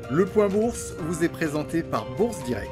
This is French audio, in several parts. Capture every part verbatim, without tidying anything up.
Le Point Bourse vous est présenté par Bourse Direct.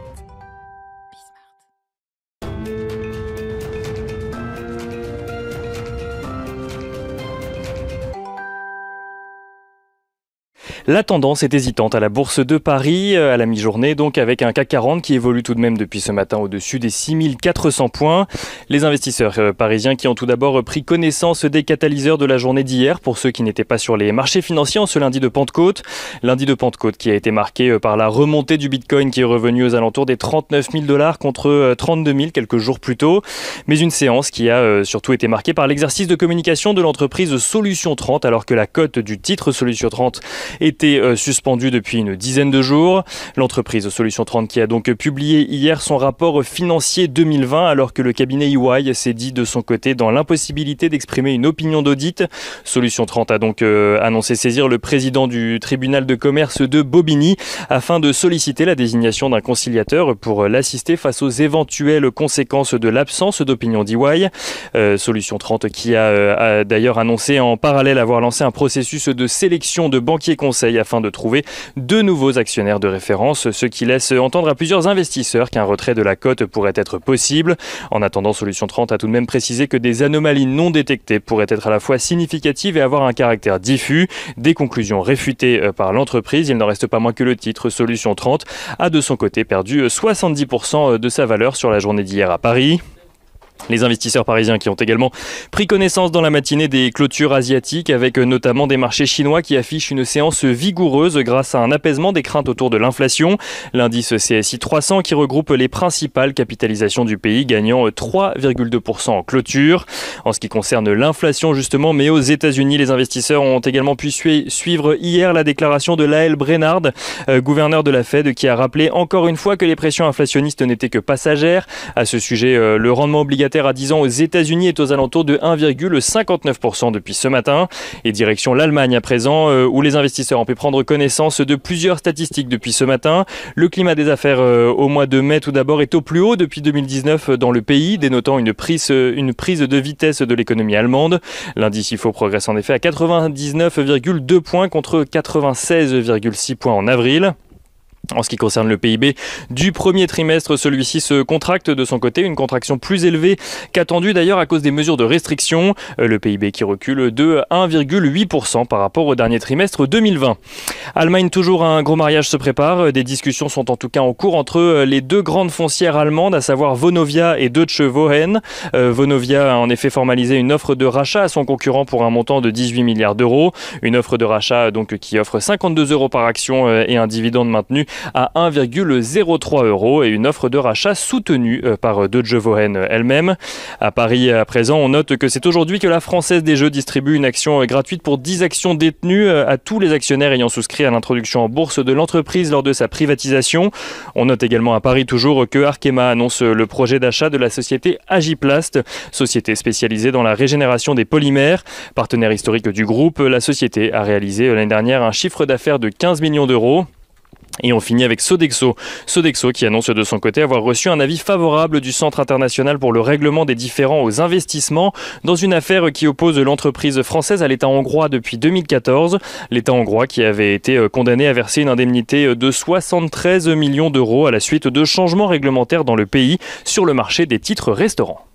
La tendance est hésitante à la Bourse de Paris, à la mi-journée, donc avec un C A C quarante qui évolue tout de même depuis ce matin au-dessus des six mille quatre cents points. Les investisseurs parisiens qui ont tout d'abord pris connaissance des catalyseurs de la journée d'hier, pour ceux qui n'étaient pas sur les marchés financiers en ce lundi de Pentecôte. Lundi de Pentecôte qui a été marqué par la remontée du Bitcoin qui est revenu aux alentours des trente-neuf mille dollars contre trente-deux mille quelques jours plus tôt. Mais une séance qui a surtout été marquée par l'exercice de communication de l'entreprise Solutions trente, alors que la cote du titre Solutions trente est été suspendu depuis une dizaine de jours. L'entreprise Solutions trente qui a donc publié hier son rapport financier deux mille vingt, alors que le cabinet E Y s'est dit de son côté dans l'impossibilité d'exprimer une opinion d'audit. Solutions trente a donc euh, annoncé saisir le président du tribunal de commerce de Bobigny afin de solliciter la désignation d'un conciliateur pour l'assister face aux éventuelles conséquences de l'absence d'opinion d'E Y. Euh, Solutions trente qui a, euh, a d'ailleurs annoncé en parallèle avoir lancé un processus de sélection de banquiers conseils afin de trouver deux nouveaux actionnaires de référence, ce qui laisse entendre à plusieurs investisseurs qu'un retrait de la cote pourrait être possible. En attendant, Solutions trente a tout de même précisé que des anomalies non détectées pourraient être à la fois significatives et avoir un caractère diffus. Des conclusions réfutées par l'entreprise. Il n'en reste pas moins que le titre Solutions trente a de son côté perdu soixante-dix pour cent de sa valeur sur la journée d'hier à Paris. Les investisseurs parisiens qui ont également pris connaissance dans la matinée des clôtures asiatiques, avec notamment des marchés chinois qui affichent une séance vigoureuse grâce à un apaisement des craintes autour de l'inflation. L'indice C S I trois cents qui regroupe les principales capitalisations du pays gagnant trois virgule deux pour cent en clôture. En ce qui concerne l'inflation justement, mais aux États-Unis, les investisseurs ont également pu suivre hier la déclaration de Lael Brainard, euh, gouverneur de la Fed, qui a rappelé encore une fois que les pressions inflationnistes n'étaient que passagères. À ce sujet, euh, le rendement obligataire à dix ans aux États-Unis est aux alentours de un virgule cinquante-neuf pour cent depuis ce matin. Et direction l'Allemagne à présent, euh, où les investisseurs ont pu prendre connaissance de plusieurs statistiques depuis ce matin. Le climat des affaires euh, au mois de mai tout d'abord est au plus haut depuis deux mille dix-neuf dans le pays, dénotant une prise, une prise de vitesse de l'économie allemande. L'indice I F O progresse en effet à quatre-vingt-dix-neuf virgule deux points contre quatre-vingt-seize virgule six points en avril. En ce qui concerne le P I B du premier trimestre, celui-ci se contracte de son côté, une contraction plus élevée qu'attendue d'ailleurs à cause des mesures de restriction. Le P I B qui recule de un virgule huit pour cent par rapport au dernier trimestre deux mille vingt. Allemagne, toujours un gros mariage se prépare. Des discussions sont en tout cas en cours entre les deux grandes foncières allemandes, à savoir Vonovia et Deutsche Wohnen. Euh, Vonovia a en effet formalisé une offre de rachat à son concurrent pour un montant de dix-huit milliards d'euros. Une offre de rachat donc qui offre cinquante-deux euros par action et un dividende maintenu à un virgule zéro trois euros et une offre de rachat soutenue par Deutsche Wohnen elle-même. À Paris, à présent, on note que c'est aujourd'hui que la Française des Jeux distribue une action gratuite pour dix actions détenues à tous les actionnaires ayant souscrit à l'introduction en bourse de l'entreprise lors de sa privatisation. On note également à Paris toujours que Arkema annonce le projet d'achat de la société Agiplast, société spécialisée dans la régénération des polymères. Partenaire historique du groupe, la société a réalisé l'année dernière un chiffre d'affaires de quinze millions d'euros. Et on finit avec Sodexo. Sodexo qui annonce de son côté avoir reçu un avis favorable du Centre international pour le règlement des différends aux investissements dans une affaire qui oppose l'entreprise française à l'État hongrois depuis deux mille quatorze. L'État hongrois qui avait été condamné à verser une indemnité de soixante-treize millions d'euros à la suite de changements réglementaires dans le pays sur le marché des titres restaurants.